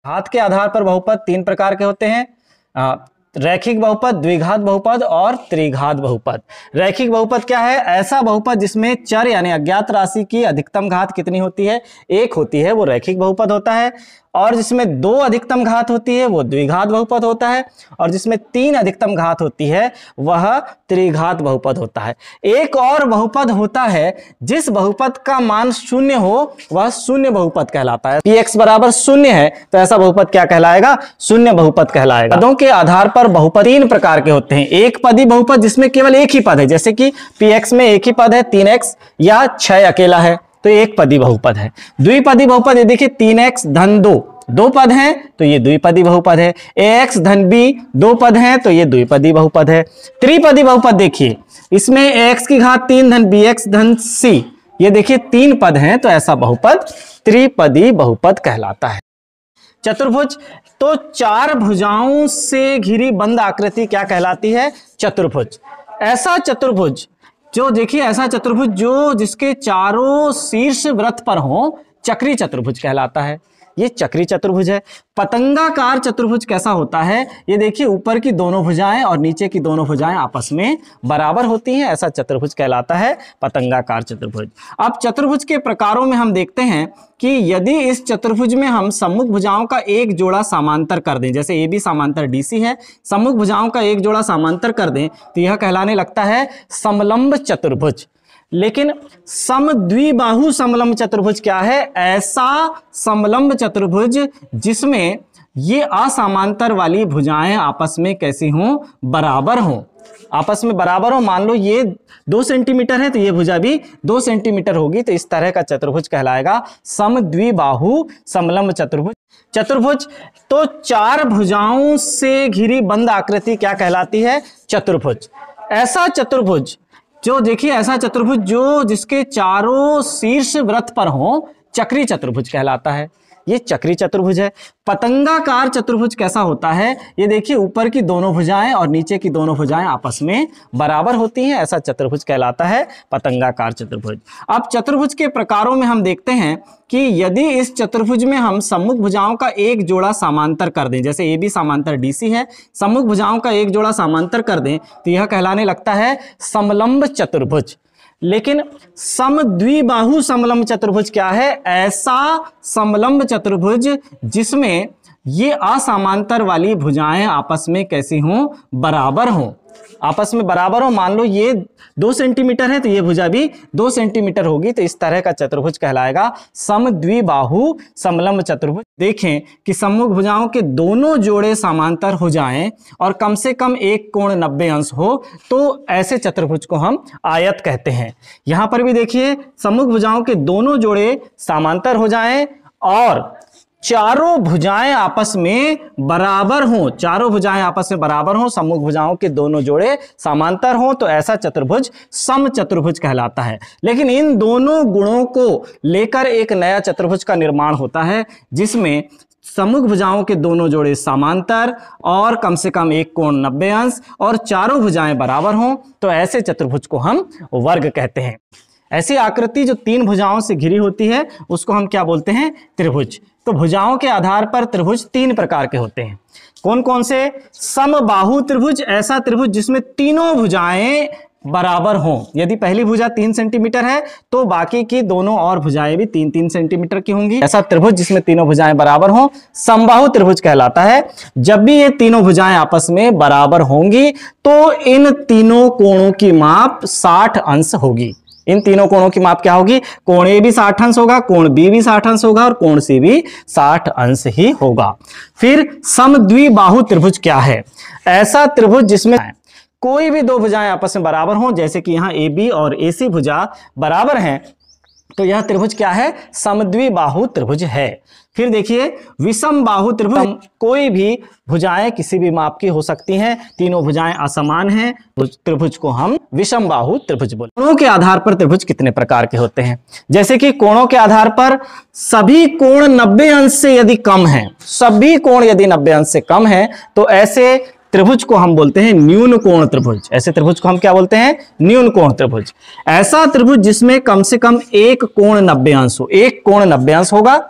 घात के आधार पर बहुपद तीन प्रकार के होते हैं, रैखिक बहुपद, द्विघात बहुपद और त्रिघात बहुपद। रैखिक बहुपद क्या है? ऐसा बहुपद जिसमें चर यानी अज्ञात राशि की अधिकतम घात कितनी होती है? एक होती है, वो रैखिक बहुपद होता है। और जिसमें दो अधिकतम घात होती है वो द्विघात बहुपद होता है। और जिसमें तीन अधिकतम घात होती है वह त्रिघात बहुपद होता है। एक और बहुपद होता है जिस बहुपद का मान शून्य हो वह शून्य बहुपद कहलाता है। px बराबर शून्य है तो ऐसा बहुपद क्या कहलाएगा? शून्य बहुपद कहलाएगा। पदों के आधार पर बहुपद तीन प्रकार के होते हैं। एक पदी बहुपद जिसमें केवल एक ही पद है, जैसे कि px में एक ही पद है 3x या 6 अकेला है तो एक पदी बहुपद है। द्विपदी बहुपद ये देखिए 3x धन 2 दो पद हैं तो ये द्विपदी बहुपद है। ax धन b दो पद हैं तो ये द्विपदी बहुपद है। त्रिपदी बहुपद देखिए, इसमें ax की घात 3 धन bx धन c, ये देखिए तीन पद हैं तो ऐसा बहुपद त्रिपदी बहुपद कहलाता है। चतुर्भुज, तो चार भुजाओं से घिरी बंद आकृति क्या कहलाती है? चतुर्भुज। ऐसा चतुर्भुज जो देखिए, ऐसा चतुर्भुज जो जिसके चारों शीर्ष वृत्त पर हो चक्री चतुर्भुज कहलाता है। ये चक्री चतुर्भुज है। पतंगाकार चतुर्भुज कैसा होता है? ये देखिए, ऊपर की दोनों भुजाएं और नीचे की दोनों भुजाएं आपस में बराबर होती हैं, ऐसा चतुर्भुज कहलाता है पतंगाकार चतुर्भुज। अब चतुर्भुज के प्रकारों में हम देखते हैं कि यदि इस चतुर्भुज में हम सम्मुख भुजाओं का एक जोड़ा समांतर कर दें, जैसे AB समांतर DC है, सम्मुख भुजाओं का एक जोड़ा समांतर कर दें तो यह कहलाने लगता है समलंब चतुर्भुज। लेकिन समद्विबाहु समलंब चतुर्भुज क्या है? ऐसा समलंब चतुर्भुज जिसमें ये असमांतर वाली भुजाएं आपस में कैसी हों? बराबर हों, आपस में बराबर हो। मान लो ये 2 सेंटीमीटर है तो ये भुजा भी 2 सेंटीमीटर होगी, तो इस तरह का चतुर्भुज कहलाएगा समद्विबाहु समलंब चतुर्भुज। चतुर्भुज, तो चार भुजाओं से घिरी बंद आकृति क्या कहलाती है? चतुर्भुज। ऐसा चतुर्भुज जो देखिए, ऐसा चतुर्भुज जो जिसके चारों शीर्ष वृत्त पर हो चक्री चतुर्भुज कहलाता है। ये चक्री चतुर्भुज है। पतंगाकार चतुर्भुज कैसा होता है? ये देखिए, ऊपर की दोनों भुजाएं और नीचे की दोनों भुजाएं आपस में बराबर होती हैं, ऐसा चतुर्भुज कहलाता है पतंगाकार चतुर्भुज। अब चतुर्भुज के प्रकारों में हम देखते हैं कि यदि इस चतुर्भुज में हम सम्मुख भुजाओं का एक जोड़ा समांतर कर दें, जैसे AB समांतर DC है, सम्मुख भुजाओं का एक जोड़ा समांतर कर दें तो यह कहलाने लगता है समलंब चतुर्भुज। लेकिन समद्विबाहु समलंब चतुर्भुज क्या है? ऐसा समलंब चतुर्भुज जिसमें ये असमांतर वाली भुजाएं आपस में कैसी हों? बराबर हों, आपस में बराबर हो। मान लो ये 2 सेंटीमीटर है तो ये भुजा भी 2 सेंटीमीटर होगी, तो इस तरह का चतुर्भुज कहलाएगा समद्विबाहु समलंब चतुर्भुज। देखें कि सम्मुख भुजाओं के दोनों जोड़े समांतर हो जाएं और कम से कम एक कोण 90 अंश हो तो ऐसे चतुर्भुज को हम आयत कहते हैं। यहां पर भी देखिए, सम्मुख भुजाओं के दोनों जोड़े समांतर हो जाएं और चारों भुजाएं आपस में बराबर हों, चारों भुजाएं आपस में बराबर हों, सम्मुख भुजाओं के दोनों जोड़े समांतर हों तो ऐसा चतुर्भुज सम चतुर्भुज कहलाता है। लेकिन इन दोनों गुणों को लेकर एक नया चतुर्भुज का निर्माण होता है जिसमें सम्मुख भुजाओं के दोनों जोड़े समांतर और कम से कम एक कोण 90 अंश और चारों भुजाएं बराबर हों तो ऐसे चतुर्भुज को हम वर्ग कहते हैं। ऐसी आकृति जो तीन भुजाओं से घिरी होती है उसको हम क्या बोलते हैं? त्रिभुज। तो भुजाओं के आधार पर त्रिभुज तीन प्रकार के होते हैं। कौन कौन से? समबाहु त्रिभुज, ऐसा त्रिभुज जिसमें तीनों भुजाएं बराबर हों। यदि पहली भुजा 3 सेंटीमीटर है तो बाकी की दोनों और भुजाएं भी 3-3 सेंटीमीटर की होंगी। ऐसा त्रिभुज जिसमें तीनों भुजाएं बराबर हों समबाहु त्रिभुज कहलाता है। जब भी ये तीनों भुजाएं आपस में बराबर होंगी तो इन तीनों कोणों की माप 60 अंश होगी। इन तीनों कोणों की माप क्या होगी? कोण ए भी 60 अंश होगा, कोण बी भी 60 अंश होगा और कोण सी भी 60 अंश ही होगा। फिर समद्विबाहु त्रिभुज क्या है? ऐसा त्रिभुज जिसमें कोई भी दो भुजाएं आपस में बराबर हों, जैसे कि यहां AB और AC भुजा बराबर हैं तो यह त्रिभुज क्या है? समद्विबाहु त्रिभुज है। फिर देखिए विषम बाहु त्रिभुज, कोई भी भुजाएं किसी भी माप की हो सकती हैं, तीनों भुजाएं असमान हैं, त्रिभुज को हम विषम बाहु त्रिभुज बोलते हैं। कोणों के आधार पर त्रिभुज कितने प्रकार के होते हैं? जैसे कि कोणों के आधार पर सभी कोण 90 अंश से यदि कम है, सभी कोण यदि 90 अंश से कम है तो ऐसे त्रिभुज को हम बोलते हैं न्यून कोण त्रिभुज। ऐसे त्रिभुज को हम क्या बोलते हैं? न्यून कोण त्रिभुज। ऐसा त्रिभुज जिसमें कम से कम एक कोण 90 अंश हो, एक कोण 90 अंश होगा,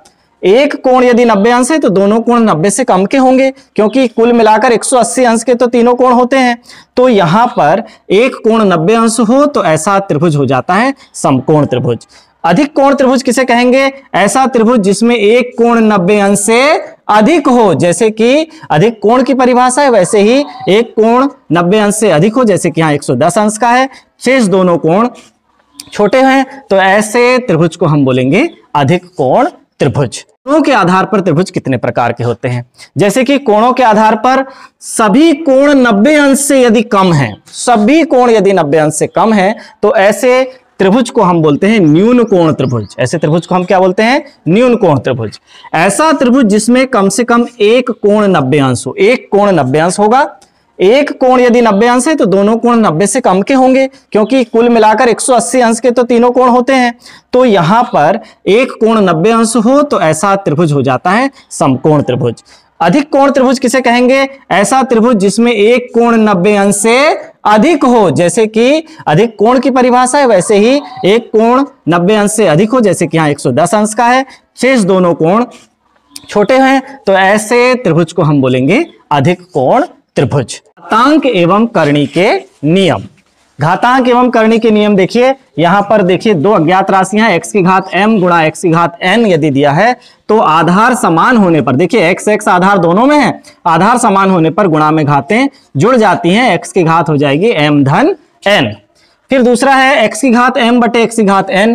एक कोण यदि 90 अंश है तो दोनों कोण 90 से कम के होंगे, क्योंकि कुल मिलाकर 180 अंश के तो तीनों कोण होते हैं। तो यहां पर एक कोण 90 अंश हो तो ऐसा त्रिभुज हो जाता है समकोण त्रिभुज। अधिक कोण त्रिभुज किसे कहेंगे? ऐसा त्रिभुज जिसमें एक कोण 90 अंश से अधिक हो, जैसे कि अधिक कोण की परिभाषा है वैसे ही एक कोण 90 अंश से अधिक हो, जैसे कि यहाँ 110 अंश का है, शेष दोनों कोण छोटे हैं, तो ऐसे त्रिभुज को हम बोलेंगे अधिक कोण त्रिभुज। कोणों के आधार पर त्रिभुज कितने प्रकार के होते हैं? जैसे कि कोणों के आधार पर सभी कोण 90 अंश से यदि कम है, सभी कोण यदि 90 अंश से कम है तो ऐसे त्रिभुज को हम बोलते हैं न्यून कोण त्रिभुज। ऐसे त्रिभुज को हम क्या बोलते हैं? न्यून कोण त्रिभुज। ऐसा त्रिभुज जिसमें कम से कम एक कोण 90 अंश हो, एक कोण 90 अंश होगा। एक कोण यदि 90 अंश है तो दोनों कोण 90 से कम के होंगे, क्योंकि कुल मिलाकर 180 अंश के तो तीनों कोण होते हैं। तो यहां पर एक कोण 90 अंश हो तो ऐसा त्रिभुज हो जाता है समकोण त्रिभुज। अधिक कोण त्रिभुज किसे कहेंगे? ऐसा त्रिभुज जिसमें एक कोण 90 अंश से अधिक हो, जैसे कि अधिक कोण की परिभाषा है वैसे ही एक कोण 90 अंश से अधिक हो, जैसे कि यहाँ 110 अंश का है, शेष दोनों कोण छोटे हैं, तो ऐसे त्रिभुज को हम बोलेंगे अधिक कोण त्रिभुज। घातांक एवं करणी के नियम। घातांक एवं करणी के नियम देखिए, यहां पर देखिए दो अज्ञात राशियां x की घात m गुणा x की घात n यदि दिया है तो आधार समान होने पर, देखिए x आधार दोनों में है, आधार समान होने पर गुणा में घातें जुड़ जाती हैं, x की घात हो जाएगी m धन n। फिर दूसरा है x की घात m बटे x की घात n।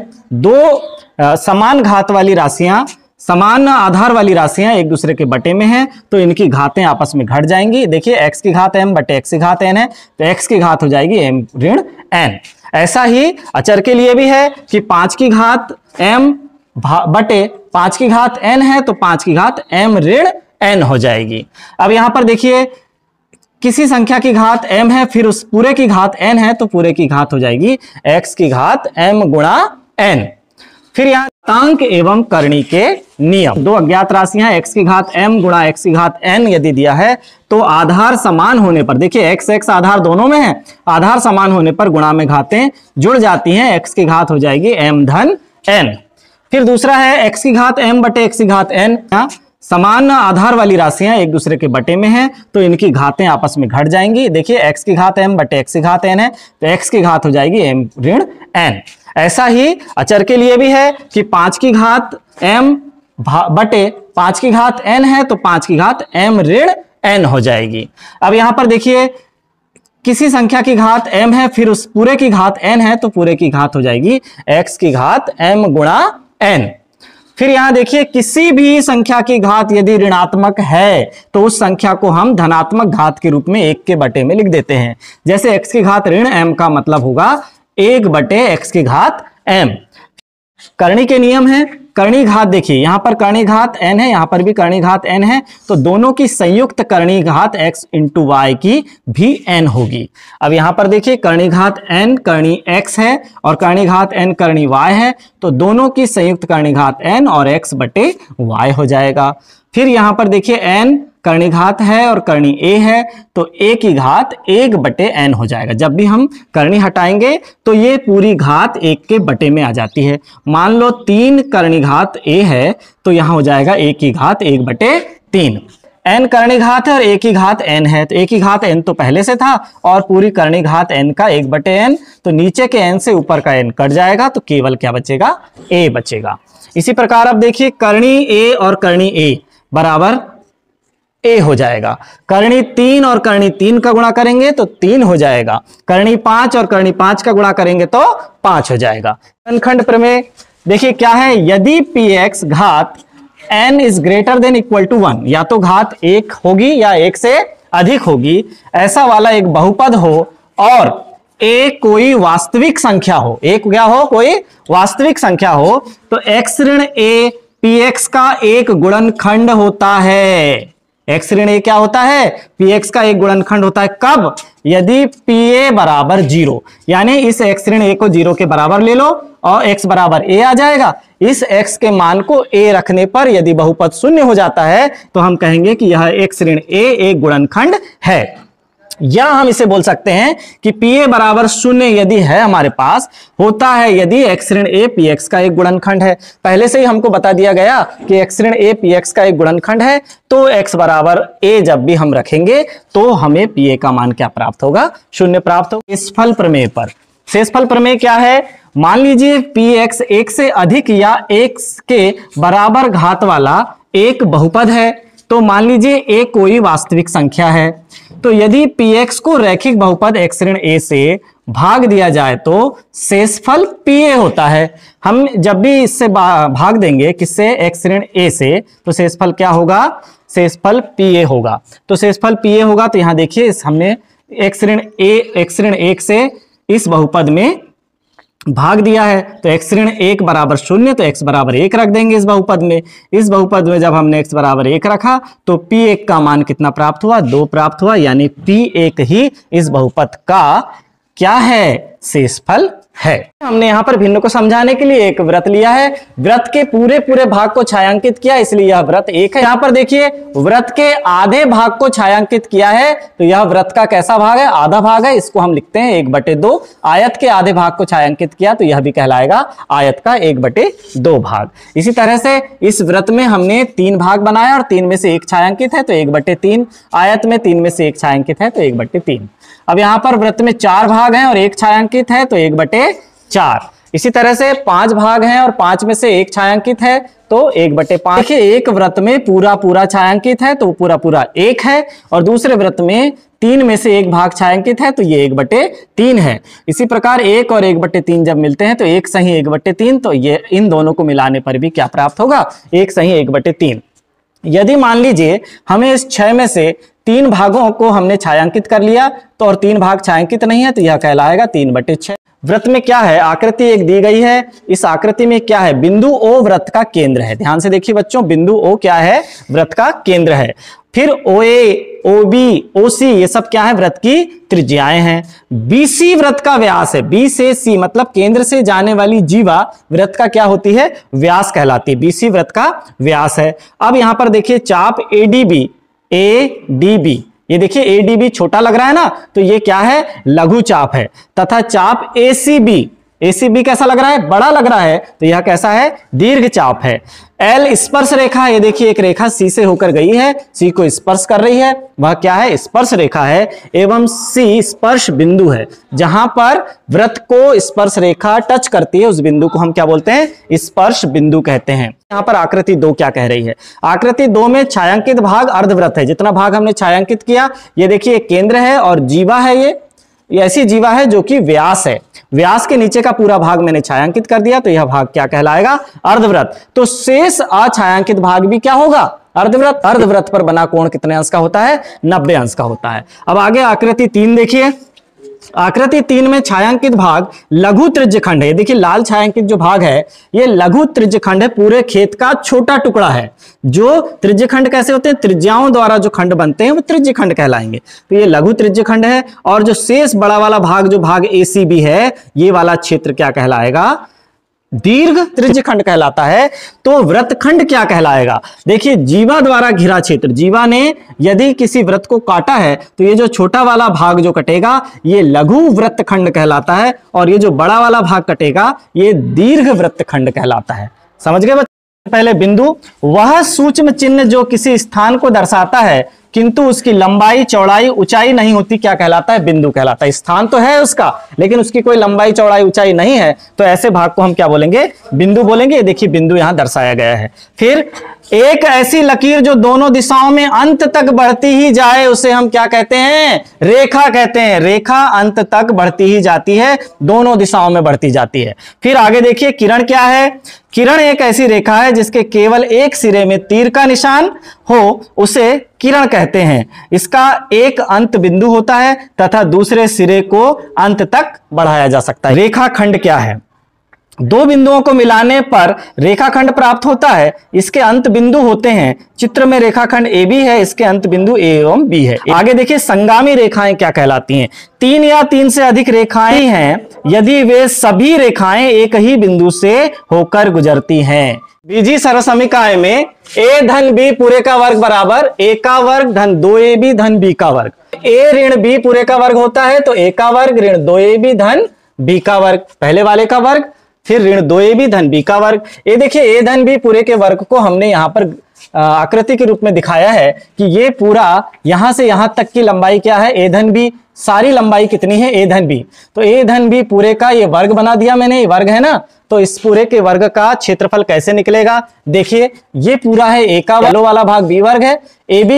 दो समान घात वाली राशियां, समान आधार वाली राशियां एक दूसरे के बटे में हैं तो इनकी घातें आपस में घट जाएंगी। देखिए x की घात m बटे x की घात n है तो x की घात हो जाएगी m ऋण n। ऐसा ही अचर के लिए भी है कि 5 की घात m बटे 5 की घात n है तो 5 की घात m ऋण n हो जाएगी। अब यहां पर देखिए किसी संख्या की घात m है फिर उस पूरे की घात n है तो पूरे की घात हो जाएगी x की घात m गुणा n। फिर यहाँ घातांक एवं करणी के नियम। दो अज्ञात राशियां x की घात m गुणा x की घात n यदि दिया है तो आधार समान होने पर, देखिए x आधार दोनों में है, आधार समान होने पर गुणा में घातें जुड़ जाती हैं, x की घात हो जाएगी m धन n। फिर दूसरा है x की घात m बटे x की घात n। समान आधार वाली राशियां एक दूसरे के बटे में हैं तो इनकी घातें आपस में घट जाएंगी। देखिए x की घात m बटे x की घात n है तो x की घात हो जाएगी m ऋण n। ऐसा ही अचर के लिए भी है कि 5 की घात m बटे 5 की घात n है तो 5 की घात m ऋण n हो जाएगी। अब यहां पर देखिए किसी संख्या की घात m है फिर उस पूरे की घात n है तो पूरे की घात हो जाएगी x की घात m गुणा n। फिर यहां देखिए किसी भी संख्या की घात यदि ऋणात्मक है तो उस संख्या को हम धनात्मक घात के रूप में 1 के बटे में लिख देते हैं। जैसे x की घात ऋण m का मतलब होगा 1 बटे x की घात m। करणी के नियम है, करणी घात देखिए यहां पर करणी घात n है, यहां पर भी करणी घात n है तो दोनों की संयुक्त करणी घात x इंटू वाई की भी n होगी। अब यहां पर देखिए करणी घात n करणी x है और करणी घात n करणी y है तो दोनों की संयुक्त करणी घात n और x बटे y हो जाएगा। फिर यहां पर देखिए n करणी घात है और करणी a है तो a की घात 1 बटे n हो जाएगा। जब भी हम करणी हटाएंगे तो ये पूरी घात 1 के बटे में आ जाती है। मान लो 3 करणी घात a है तो यहां हो जाएगा a की घात 1 बटे 3। n करणी घात है और a की घात n है तो a की घात n तो पहले से था और पूरी करणी घात n का 1 बटे n तो नीचे के n से ऊपर का n कट जाएगा तो केवल क्या बचेगा? a बचेगा। इसी प्रकार अब देखिए करणी a और करणी a बराबर a हो जाएगा। करणी 3 और करणी 3 का गुणा करेंगे तो 3 हो जाएगा। करणी 5 और करणी 5 का गुणा करेंगे तो 5 हो जाएगा। घनखंड प्रमेय देखिए क्या है, यदि px घात n is greater than equal to 1, या तो घात 1 होगी या 1 से अधिक होगी, ऐसा वाला एक बहुपद हो और a कोई वास्तविक संख्या हो, एक क्या हो? कोई वास्तविक संख्या हो तो x ऋण a px का एक गुणनखंड होता है। x ऋण a क्या होता है? px का एक गुणनखंड होता है। कब? यदि pa बराबर 0, यानी इस x ऋण a को 0 के बराबर ले लो और x बराबर a आ जाएगा। इस x के मान को a रखने पर यदि बहुपद शून्य हो जाता है तो हम कहेंगे कि यह x ऋण a एक गुणनखंड है। या हम इसे बोल सकते हैं कि Pa बराबर 0 यदि है हमारे पास, होता है यदि x ऋण a px का एक गुणनखंड है। पहले से ही हमको बता दिया गया कि x ऋण a px का एक गुणनखंड है, तो x बराबर a जब भी हम रखेंगे तो हमें Pa का मान क्या प्राप्त होगा, 0 प्राप्त होगा। शेषफल प्रमेय पर, शेषफल प्रमेय क्या है, मान लीजिए px एक से अधिक या एक के बराबर घात वाला एक बहुपद है, तो मान लीजिए a कोई वास्तविक संख्या है, तो यदि px को रैखिक बहुपद x ऋण a से भाग दिया जाए तो शेषफल Pa होता है। हम जब भी इससे भाग देंगे किससे, x ऋण a से, तो शेषफल क्या होगा, शेषफल Pa होगा। तो शेषफल Pa होगा, तो यहां देखिए हमने x ऋण 1 से इस बहुपद में भाग दिया है, तो x ऋण 1 बराबर 0, तो x बराबर 1 रख देंगे इस बहुपद में। इस बहुपद में जब हमने x बराबर 1 रखा तो P1 का मान कितना प्राप्त हुआ, 2 प्राप्त हुआ, यानी P1 ही इस बहुपद का क्या है, शेषफल है। हमने यहां पर भिन्न को समझाने के लिए एक वृत्त लिया है, वृत्त के पूरे पूरे भाग को छायांकित किया, इसलिए यह वृत्त 1 है। यहां पर देखिए वृत्त के आधे भाग को छायांकित किया है, तो यह वृत्त का कैसा भाग है, आधा भाग है, इसको हम लिखते हैं 1/2। आयत के आधे भाग को छायांकित किया तो यह भी कहलाएगा आयत का 1/2 भाग। इसी तरह से इस वृत्त में हमने 3 भाग बनाया और 3 में से 1 छायांकित है तो 1/3, आयत में 3 में से 1 छायांकित है तो 1/3। अब यहां पर वृत्त में 4 भाग हैं और 1 छायांकित है तो 1/4। इसी तरह से 5 भाग हैं और 5 में से 1 छायांकित है तो 1/5। देखिए एक वृत्त में पूरा पूरा छायांकित है तो पूरा पूरा 1 है, और दूसरे वृत्त में 3 में से 1 भाग छायांकित है तो ये 1/3 है। इसी प्रकार 1 और 1/3 जब मिलते हैं तो 1 सही 1/3, तो ये इन दोनों को मिलाने पर भी क्या प्राप्त होगा, 1 सही 1/3। यदि मान लीजिए हमें इस 6 में से 3 भागों को हमने छायांकित कर लिया तो और 3 भाग छायांकित नहीं है तो यह कहलाएगा 3/6। वृत्त में क्या है, आकृति एक दी गई है, इस आकृति में क्या है, बिंदु O वृत्त का केंद्र है। ध्यान से देखिए बच्चों, बिंदु O क्या है, वृत्त का केंद्र है। फिर OA, OB, OC ये सब क्या है, वृत्त की त्रिज्याएं हैं। BC वृत्त का व्यास है, B से C मतलब केंद्र से जाने वाली जीवा वृत्त का क्या होती है, व्यास कहलाती है, BC वृत्त का व्यास है। अब यहां पर देखिए चाप ADB, ये देखिए ADB छोटा लग रहा है ना, तो ये क्या है, लघु चाप है। तथा चाप ACB कैसा लग रहा है, बड़ा लग रहा है, तो यह कैसा है, दीर्घ चाप है। L स्पर्श रेखा, ये देखिए एक रेखा C से होकर गई है, C को स्पर्श कर रही है, वह क्या है, स्पर्श रेखा है। एवं C स्पर्श बिंदु है, जहां पर वृत्त को स्पर्श रेखा टच करती है उस बिंदु को हम क्या बोलते हैं, स्पर्श बिंदु कहते हैं। यहां पर आकृति 2 क्या कह रही है, आकृति 2 में छायांकित भाग अर्धवृत्त है। जितना भाग हमने छायांकित किया, ये देखिए केंद्र है और जीवा है, ये ऐसी जीवा है जो कि व्यास है, व्यास के नीचे का पूरा भाग मैंने छायांकित कर दिया तो यह भाग क्या कहलाएगा, अर्धवृत्त। तो शेष अछायांकित भाग भी क्या होगा, अर्धवृत्त। अर्धवृत्त पर बना कोण कितने अंश का होता है, 90 अंश का होता है। अब आगे आकृति 3 देखिए, आकृति 3 में छायांकित भाग लघु त्रिज्यखंड है। देखिए लाल छायांकित जो भाग है ये लघु त्रिज्यखंड है, पूरे खेत का छोटा टुकड़ा है। जो त्रिज्यखंड कैसे होते हैं, त्रिज्याओं द्वारा जो खंड बनते हैं वो त्रिज्यखंड कहलाएंगे, तो ये लघु त्रिज्यखंड है। और जो शेष बड़ा वाला भाग, जो भाग ACB है, ये वाला क्षेत्र क्या कहलाएगा, दीर्घ त्रिज्यखंड कहलाता है। तो वृत्तखंड क्या कहलाएगा, देखिए जीवा द्वारा घिरा क्षेत्र, जीवा ने यदि किसी वृत्त को काटा है तो ये जो छोटा वाला भाग जो कटेगा ये लघु वृत्तखंड कहलाता है, और ये जो बड़ा वाला भाग कटेगा ये दीर्घ वृत्तखंड कहलाता है। समझ गए बच्चे। पहले बिंदु, वह सूक्ष्म चिन्ह जो किसी स्थान को दर्शाता है किंतु उसकी लंबाई चौड़ाई ऊंचाई नहीं होती, क्या कहलाता है, बिंदु कहलाता है। स्थान तो है उसका लेकिन उसकी कोई लंबाई चौड़ाई ऊंचाई नहीं है, तो ऐसे भाग को हम क्या बोलेंगे, बिंदु बोलेंगे। ये देखिए बिंदु यहां दर्शाया गया है। फिर एक ऐसी लकीर जो दोनों दिशाओं में अंत तक बढ़ती ही जाए उसे हम क्या कहते हैं, रेखा कहते हैं। रेखा अंत तक बढ़ती ही जाती है, दोनों दिशाओं में बढ़ती जाती है। फिर आगे देखिए किरण क्या है, किरण एक ऐसी रेखा है जिसके केवल एक सिरे में तीर का निशान हो, उसे किरण कहते हैं। इसका एक अंत बिंदु होता है तथा दूसरे सिरे को अंत तक बढ़ाया जा सकता है। रेखाखंड क्या है, दो बिंदुओं को मिलाने पर रेखाखंड प्राप्त होता है। इसके अंत बिंदु होते हैं। चित्र में रेखाखंड AB है, इसके अंत बिंदु A एवं B है। आगे देखिए संगामी रेखाएं क्या कहलाती हैं। तीन या तीन से अधिक रेखाएं हैं यदि वे सभी रेखाएं एक ही बिंदु से होकर गुजरती हैं। बीजीय सरसमीकाएं में A धन B पूरे का वर्ग बराबर A का वर्ग धन 2AB धन B का वर्ग। A ऋण B पूरे का वर्ग होता है तो A का वर्ग ऋण 2AB धन B का वर्ग, पहले वाले का वर्ग, फिर ऋण 2AB धन B का वर्ग। ये देखिए A धन B पूरे के वर्ग को हमने यहाँ पर आकृति के रूप में दिखाया है कि ये पूरा यहां से यहां तक की लंबाई क्या है, A धन B। सारी लंबाई कितनी है, A धन B। तो A धन B पूरे का ये वर्ग बना दिया मैंने, ये वर्ग है ना। तो इस पूरे के वर्ग का क्षेत्रफल कैसे निकलेगा, देखिए ये पूरा है A का येलो वाला भाग B वर्ग है,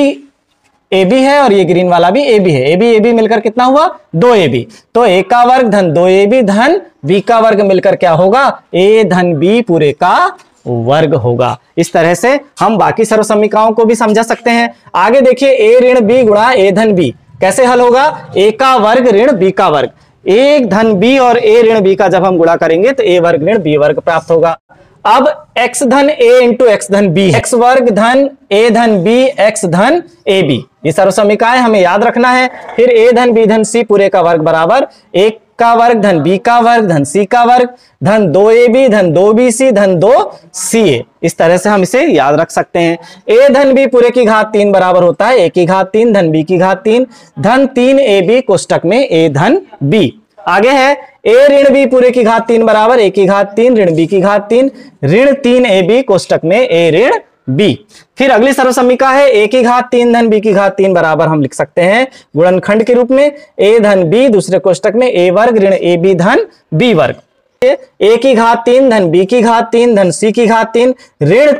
AB है और ये ग्रीन वाला भी AB है। AB मिलकर कितना हुआ, 2AB। तो A का वर्ग धन 2AB धन B का वर्ग मिलकर क्या होगा, A धन B पूरे का वर्ग होगा। इस तरह से हम बाकी सर्वसमीकाओं को भी समझा सकते हैं। आगे देखिए A ऋण B गुणा A धन B कैसे हल होगा, A का वर्ग ऋण B का वर्ग। A धन B और A ऋण B का जब हम गुणा करेंगे तो A वर्ग ऋण B वर्ग प्राप्त होगा। अब x धन A इंटू x धन B, x वर्ग धन A धन B x धन AB, ये सर्वसमीकाएं हमें याद रखना है। फिर A धन B धन C पूरे का वर्ग बराबर A का वर्ग धन B का वर्ग धन C का वर्ग धन 2AB धन 2BC धन 2CA। इस तरह से हम इसे याद रख सकते हैं। A धन B पूरे की घात 3 बराबर होता है A की घात 3 धन B की घात 3 धन 3AB कोष्टक में A धन B। आगे है A ऋण B पूरे की घात 3 बराबर A की घात 3 ऋण B की घात 3 ऋण 3AB कोष्टक में A ऋण B। फिर अगली सर्वसमीका है A की घात 3 धन B की घात 3 बराबर हम लिख सकते हैं गुणनखंड के रूप में A धन B दूसरे कोष्टक में A वर्ग ऋण AB धन B वर्ग। A की घात 3 धन B की घात 3 धन C की घात 3 ऋण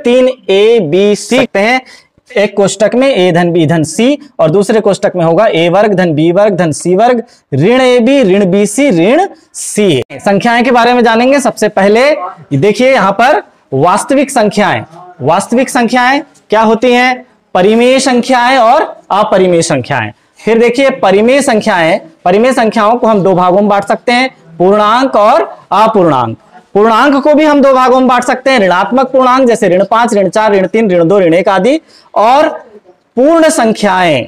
3ABC लिखते हैं। एक कोष्टक में A धन B धन C और दूसरे कोष्टक में होगा A वर्ग धन B वर्ग धन C वर्ग ऋण AB ऋण BC ऋण CA। संख्याएं के बारे में जानेंगे। सबसे पहले देखिए यहाँ पर वास्तविक संख्याएं। वास्तविक संख्याएं क्या होती हैं, परिमेय संख्याएं और अपरिमेय संख्याएं। फिर देखिए परिमेय संख्याएं, परिमेय संख्याओं को हम दो भागों में बांट सकते हैं, पूर्णांक और अपूर्णांक। पूर्णांक को भी हम दो भागों में बांट सकते हैं, ऋणात्मक पूर्णांक जैसे ऋण 5 ऋण 4 ऋण 3 ऋण 2 ऋण 1 आदि। और पूर्ण संख्याएं,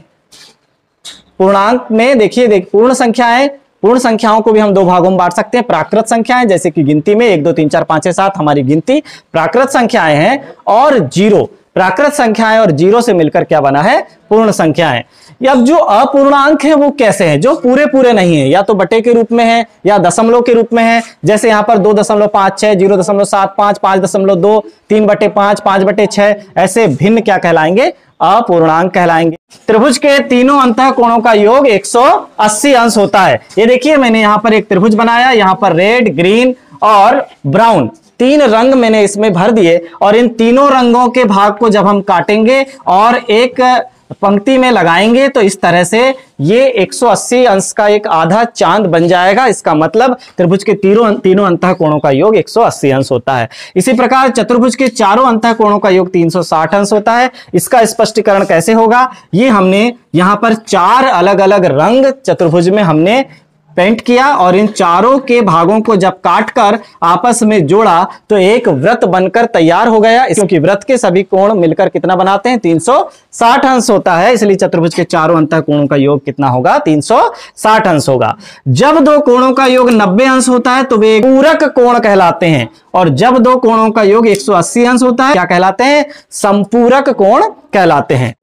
पूर्णांक में देखिए पूर्ण संख्याएं, पूर्ण संख्याओं को भी हम दो भागों में बांट सकते हैं, प्राकृत संख्याएं जैसे कि गिनती में 1 2 3 4 5 6 7 हमारी गिनती प्राकृत संख्याएं हैं, और जीरो, प्राकृत संख्याएं और जीरो से मिलकर क्या बना है, पूर्ण संख्याएं। अब जो अपूर्णांक है वो कैसे हैं, जो पूरे पूरे नहीं है, या तो बटे के रूप में है या दशमलव के रूप में है। जैसे यहाँ पर 2.56 0.75 5.2 3/5 5/6 ऐसे भिन्न क्या कहलाएंगे, अपूर्णांक कहलाएंगे। त्रिभुज के तीनों अंतः कोणों का योग 180 अंश होता है। ये देखिए मैंने यहाँ पर एक त्रिभुज बनाया, यहाँ पर रेड ग्रीन और ब्राउन तीन रंग मैंने इसमें भर दिए, और इन तीनों रंगों के भाग को जब हम काटेंगे और एक पंक्ति में लगाएंगे तो इस तरह से ये 180 अंश का एक आधा चांद बन जाएगा। इसका मतलब त्रिभुज के तीनों अंतः कोणों का योग 180 अंश होता है। इसी प्रकार चतुर्भुज के चारों अंतः कोणों का योग 360 अंश होता है। इसका स्पष्टीकरण कैसे होगा, ये हमने यहाँ पर चार अलग अलग रंग चतुर्भुज में हमने पेंट किया और इन चारों के भागों को जब काटकर आपस में जोड़ा तो एक वृत्त बनकर तैयार हो गया। क्योंकि वृत्त के सभी कोण मिलकर कितना बनाते हैं, 360 अंश होता है, इसलिए चतुर्भुज के चारों अंतः कोणों का योग कितना होगा, 360 अंश होगा। जब दो कोणों का योग 90 अंश होता है तो वे पूरक कोण कहलाते हैं, और जब दो कोणों का योग 180 अंश होता है क्या कहलाते हैं, संपूरक कोण कहलाते हैं।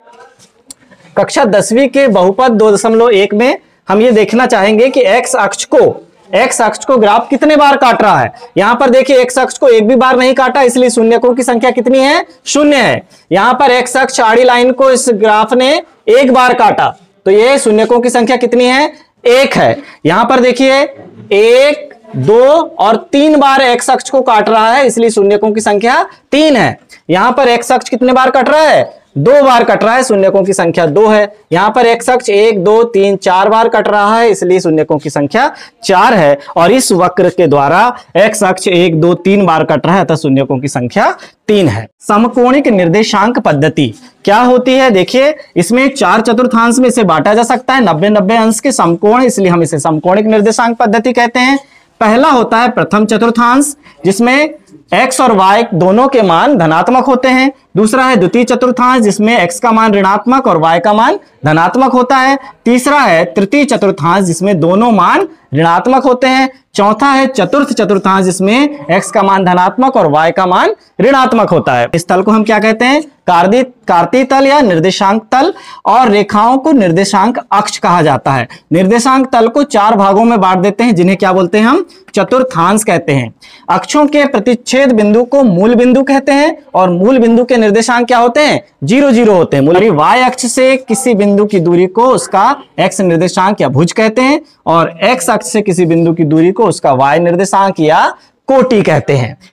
कक्षा 10वीं के बहुपद 2.1 में हम ये देखना चाहेंगे कि x अक्ष को ग्राफ कितने बार काट रहा है। यहां पर देखिए x अक्ष को एक भी बार नहीं काटा, इसलिए शून्यकों की संख्या कितनी है, शून्य है। यहां पर x अक्ष आड़ी लाइन को इस ग्राफ ने एक बार काटा तो ये शून्यकों की संख्या कितनी है, 1 है। यहां पर देखिए 1 2 और 3 बार x अक्ष को काट रहा है, इसलिए शून्यकों की संख्या 3 है। यहां पर x अक्ष कितने बार कट रहा है, 2 बार कट रहा है, शून्यकों की संख्या 2 है। यहां पर x अक्ष 1 2 3 4 बार कट रहा है, इसलिए शून्यकों की संख्या 4 है। और इस वक्र के द्वारा x अक्ष 1 2 3 बार कट रहा है अतः शून्यकों की संख्या 3 है। समकोणिक निर्देशांक पद्धति क्या होती है, देखिए इसमें 4 चतुर्थांश में इसे बांटा जा सकता है, 90 90 अंश के समकोण, इसलिए हम इसे समकोणिक निर्देशांक पद्धति कहते हैं। पहला होता है प्रथम चतुर्थांश, जिसमें x और y दोनों के मान धनात्मक होते हैं। दूसरा है द्वितीय चतुर्थांश, जिसमें x का मान ऋणात्मक और y का मान धनात्मक होता है। तीसरा है तृतीय चतुर्थांश, जिसमें दोनों मान ऋणात्मक होते हैं। चौथा है चतुर्थ चतुर्थांश, जिसमें x का मान धनात्मक और y का मान ऋणात्मक होता है। इस तल को हम क्या कहते हैं? कार्तीय तल या निर्देशांक तल, और रेखाओं को निर्देशांक अक्ष कहा जाता है। निर्देशांक तल को 4 भागों में बांट देते हैं, जिन्हें क्या बोलते हैं? हम चतुर्थांश कहते हैं। अक्षों के प्रतिच्छेद बिंदु को मूल बिंदु कहते हैं, और मूल बिंदु के निर्देशांक क्या होते हैं? 0 0 होते हैं। y अक्ष से किसी बिंदु की दूरी को उसका x निर्देशांक या भुज कहते हैं, और x अक्ष से किसी बिंदु की दूरी को उसका y निर्देशांक या कोटि कहते हैं।